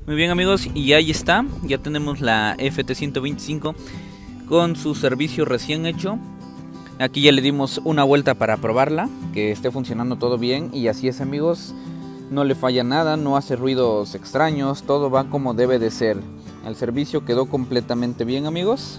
Muy bien amigos, y ahí está, ya tenemos la FT125 con su servicio recién hecho. Aquí ya le dimos una vuelta para probarla, que esté funcionando todo bien, y así es amigos, no le falla nada, no hace ruidos extraños, todo va como debe de ser. El servicio quedó completamente bien amigos.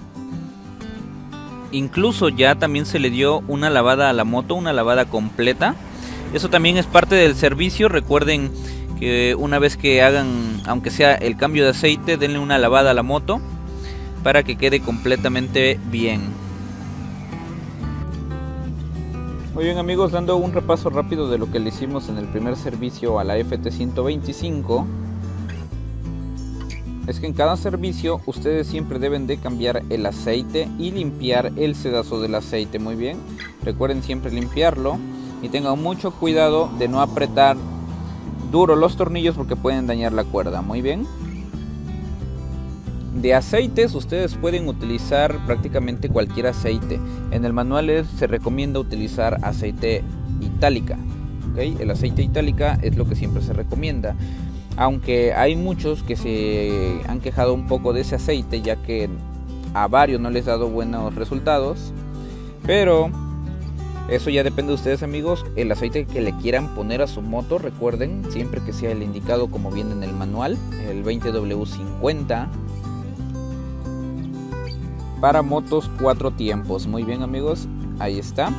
Incluso ya también se le dio una lavada a la moto, una lavada completa. Eso también es parte del servicio. Recuerden que una vez que hagan, aunque sea el cambio de aceite, denle una lavada a la moto para que quede completamente bien. Muy bien amigos, dando un repaso rápido de lo que le hicimos en el primer servicio a la FT125. Es que en cada servicio ustedes siempre deben de cambiar el aceite y limpiar el sedazo del aceite. Muy bien, recuerden siempre limpiarlo y tengan mucho cuidado de no apretar duro los tornillos porque pueden dañar la cuerda. Muy bien. De aceites ustedes pueden utilizar prácticamente cualquier aceite. En el manual se recomienda utilizar aceite Itálica. ¿Okay? El aceite Itálica es lo que siempre se recomienda. Aunque hay muchos que se han quejado un poco de ese aceite, ya que a varios no les ha dado buenos resultados. Pero eso ya depende de ustedes amigos. El aceite que le quieran poner a su moto, recuerden siempre que sea el indicado como viene en el manual, el 20W50 para motos 4 tiempos. Muy bien amigos, ahí está.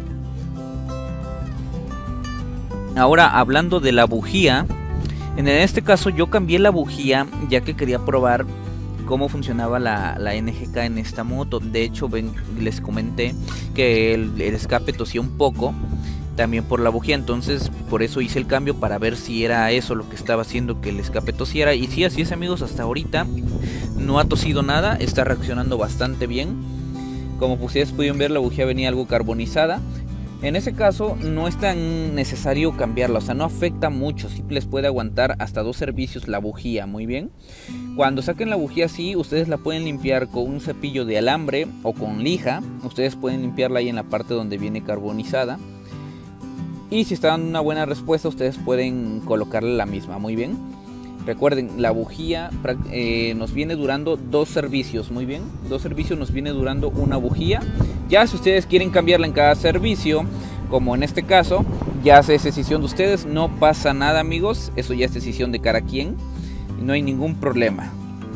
Ahora hablando de la bujía, en este caso yo cambié la bujía ya que quería probar cómo funcionaba la NGK en esta moto. De hecho les comenté que el escape tosía un poco también por la bujía, entonces por eso hice el cambio para ver si era eso lo que estaba haciendo que el escape tosiera. Y sí, así es amigos, hasta ahorita no ha tosido nada, está reaccionando bastante bien. Como ustedes pudieron ver, la bujía venía algo carbonizada. En ese caso no es tan necesario cambiarla, o sea, no afecta mucho, sí les puede aguantar hasta 2 servicios la bujía. Muy bien. Cuando saquen la bujía así, ustedes la pueden limpiar con un cepillo de alambre o con lija. Ustedes pueden limpiarla ahí en la parte donde viene carbonizada. Y si está dando una buena respuesta, ustedes pueden colocarle la misma. Muy bien. Recuerden, la bujía nos viene durando 2 servicios. Muy bien. 2 servicios nos viene durando una bujía. Ya si ustedes quieren cambiarla en cada servicio, como en este caso, ya es decisión de ustedes. No pasa nada amigos. Eso ya es decisión de cada quien. Y no hay ningún problema.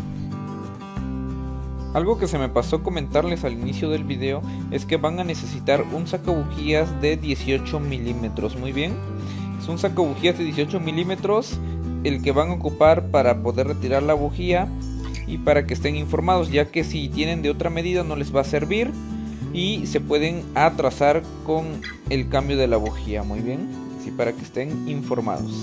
Algo que se me pasó comentarles al inicio del video es que van a necesitar un sacabujías de 18 milímetros. Muy bien. Es un sacabujías de 18 milímetros el que van a ocupar para poder retirar la bujía y para que estén informados, ya que si tienen de otra medida no les va a servir y se pueden atrasar con el cambio de la bujía. Muy bien, sí, para que estén informados.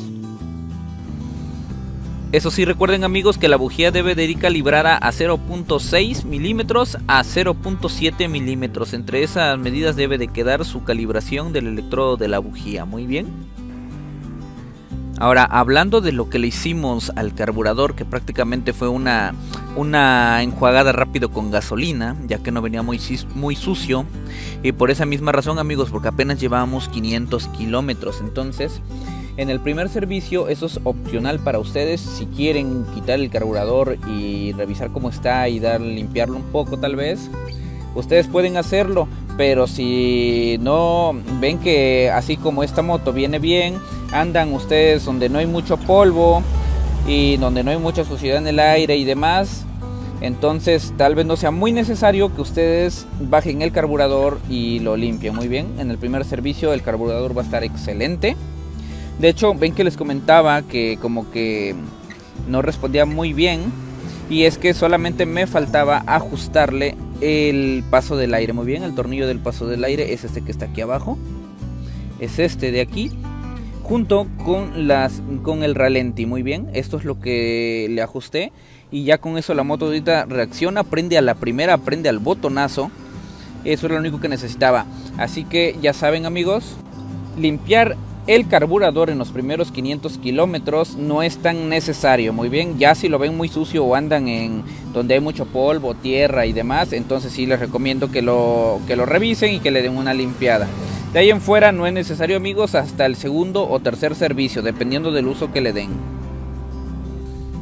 Eso sí, recuerden amigos que la bujía debe de ir calibrada a 0.6 milímetros a 0.7 milímetros. Entre esas medidas debe de quedar su calibración del electrodo de la bujía. Muy bien. Ahora, hablando de lo que le hicimos al carburador, que prácticamente fue una enjuagada rápido con gasolina, ya que no venía muy sucio. Y por esa misma razón amigos, porque apenas llevábamos 500 kilómetros. Entonces, en el primer servicio, eso es opcional para ustedes. Si quieren quitar el carburador y revisar cómo está y limpiarlo un poco tal vez, ustedes pueden hacerlo. Pero si no ven que así como esta moto viene bien, andan ustedes donde no hay mucho polvo y donde no hay mucha suciedad en el aire y demás, entonces tal vez no sea muy necesario que ustedes bajen el carburador y lo limpien. Muy bien, en el primer servicio el carburador va a estar excelente. De hecho, ven que les comentaba que como que no respondía muy bien, y es que solamente me faltaba ajustarle el paso del aire. Muy bien, el tornillo del paso del aire es este que está aquí abajo, es este de aquí, junto con el ralenti. Muy bien, esto es lo que le ajusté y ya con eso la moto ahorita reacciona, prende a la primera, prende al botonazo. Eso es lo único que necesitaba. Así que ya saben amigos, limpiar el carburador en los primeros 500 kilómetros no es tan necesario. Muy bien, ya si lo ven muy sucio o andan en donde hay mucho polvo, tierra y demás, entonces sí les recomiendo que lo revisen y que le den una limpiada. De ahí en fuera no es necesario amigos hasta el segundo o tercer servicio, dependiendo del uso que le den.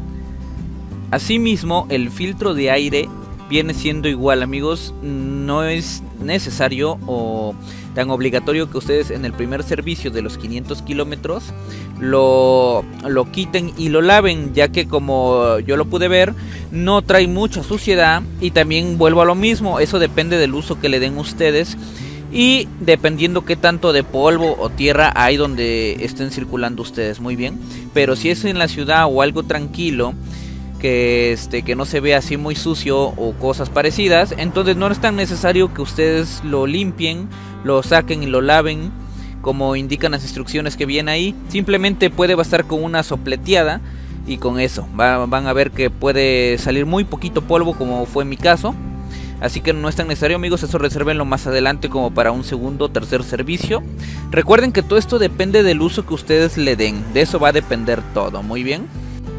Asimismo, el filtro de aire viene siendo igual, amigos. No es necesario o tan obligatorio que ustedes en el primer servicio de los 500 kilómetros lo quiten y lo laven, ya que como yo lo pude ver, no trae mucha suciedad. Y también vuelvo a lo mismo, eso depende del uso que le den ustedes y dependiendo qué tanto de polvo o tierra hay donde estén circulando ustedes, muy bien. Pero si es en la ciudad o algo tranquilo, que no se vea así muy sucio o cosas parecidas, entonces no es tan necesario que ustedes lo limpien, lo saquen y lo laven como indican las instrucciones que vienen ahí. Simplemente puede bastar con una sopleteada y con eso van a ver que puede salir muy poquito polvo, como fue en mi caso. Así que no es tan necesario, amigos, eso resérvenlo más adelante como para un segundo o tercer servicio. Recuerden que todo esto depende del uso que ustedes le den, de eso va a depender todo, muy bien.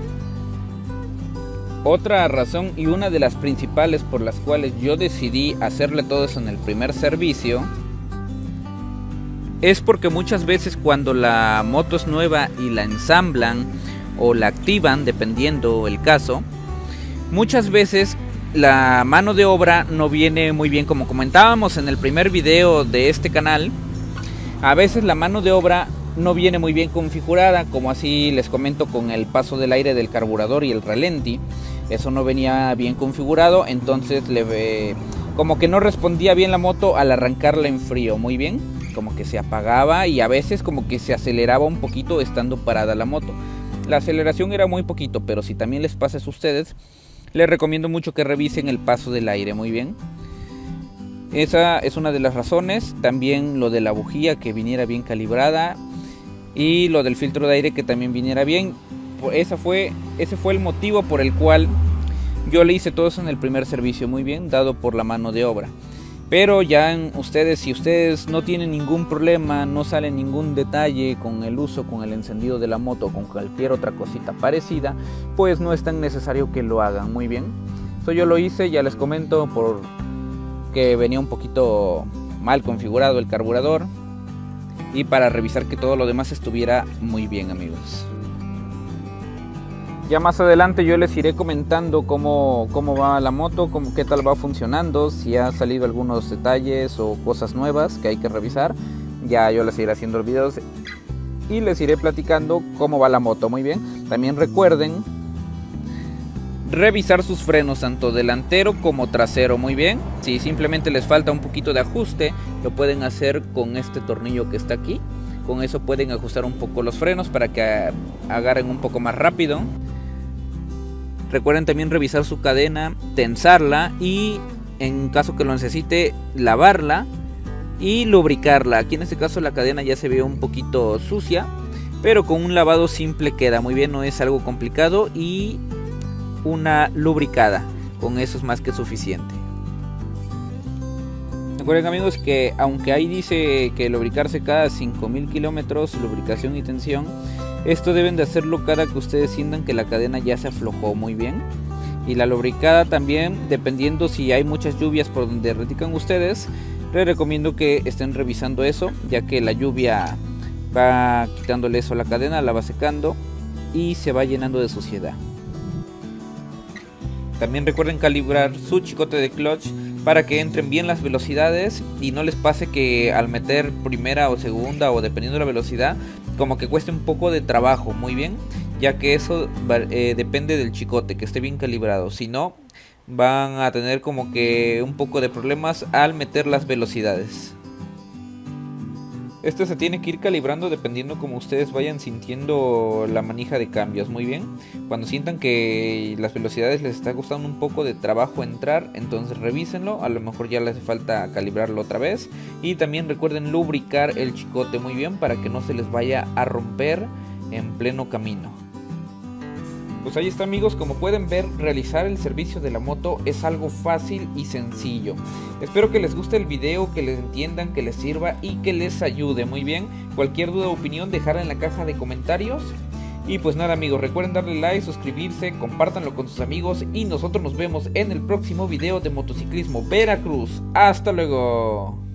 Otra razón y una de las principales por las cuales yo decidí hacerle todo eso en el primer servicio es porque muchas veces cuando la moto es nueva y la ensamblan o la activan, dependiendo el caso, muchas veces la mano de obra no viene muy bien, como comentábamos en el primer video de este canal. A veces la mano de obra no viene muy bien configurada, como así les comento con el paso del aire del carburador y el ralenti. Eso no venía bien configurado, entonces como que no respondía bien la moto al arrancarla en frío, muy bien. Como que se apagaba y a veces como que se aceleraba un poquito estando parada la moto. La aceleración era muy poquito, pero si también les pasa a ustedes, les recomiendo mucho que revisen el paso del aire, muy bien. Esa es una de las razones. También lo de la bujía, que viniera bien calibrada, y lo del filtro de aire, que también viniera bien. Ese fue el motivo por el cual yo le hice todo eso en el primer servicio, muy bien, dado por la mano de obra. Pero ya si ustedes no tienen ningún problema, no sale ningún detalle con el uso, con el encendido de la moto o con cualquier otra cosita parecida, pues no es tan necesario que lo hagan, muy bien. Eso yo lo hice, ya les comento, porque venía un poquito mal configurado el carburador y para revisar que todo lo demás estuviera muy bien, amigos. Ya más adelante yo les iré comentando cómo va la moto, qué tal va funcionando, si ha salido algunos detalles o cosas nuevas que hay que revisar. Ya yo les iré haciendo videos y les iré platicando cómo va la moto, muy bien. También recuerden revisar sus frenos, tanto delantero como trasero, muy bien. Si simplemente les falta un poquito de ajuste, lo pueden hacer con este tornillo que está aquí. Con eso pueden ajustar un poco los frenos para que agarren un poco más rápido. Recuerden también revisar su cadena, tensarla y en caso que lo necesite, lavarla y lubricarla. Aquí en este caso la cadena ya se ve un poquito sucia, pero con un lavado simple queda muy bien, no es algo complicado, y una lubricada, con eso es más que suficiente. Recuerden, amigos, que aunque ahí dice que lubricarse cada 5000 kilómetros, lubricación y tensión, esto deben de hacerlo cada que ustedes sientan que la cadena ya se aflojó, muy bien. Y la lubricada también, dependiendo si hay muchas lluvias por donde radican ustedes, les recomiendo que estén revisando eso, ya que la lluvia va quitándole eso a la cadena, la va secando y se va llenando de suciedad. También recuerden calibrar su chicote de clutch para que entren bien las velocidades y no les pase que al meter primera o segunda, o dependiendo de la velocidad, como que cueste un poco de trabajo, muy bien, ya que eso depende del chicote, que esté bien calibrado. Si no, van a tener como que un poco de problemas al meter las velocidades. Esto se tiene que ir calibrando dependiendo como ustedes vayan sintiendo la manija de cambios, muy bien. Cuando sientan que las velocidades les está costando un poco de trabajo entrar, entonces revísenlo, a lo mejor ya les hace falta calibrarlo otra vez. Y también recuerden lubricar el chicote muy bien para que no se les vaya a romper en pleno camino. Pues ahí está, amigos, como pueden ver, realizar el servicio de la moto es algo fácil y sencillo. Espero que les guste el video, que les entiendan, que les sirva y que les ayude, muy bien. Cualquier duda o opinión, dejarla en la caja de comentarios. Y pues nada, amigos, recuerden darle like, suscribirse, compártanlo con sus amigos y nosotros nos vemos en el próximo video de Motociclismo Veracruz. ¡Hasta luego!